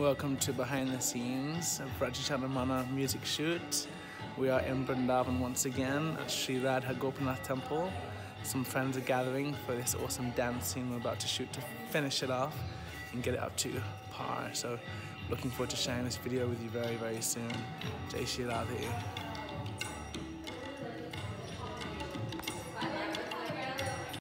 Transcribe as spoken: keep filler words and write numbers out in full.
Welcome to behind the scenes of Rajachandramana music shoot. We are in Vrindavan once again at Sri Radha Gopinath Temple. Some friends are gathering for this awesome dance scene we're about to shoot to finish it off and get it up to par. So looking forward to sharing this video with you very, very soon. Jai Shri Radhe.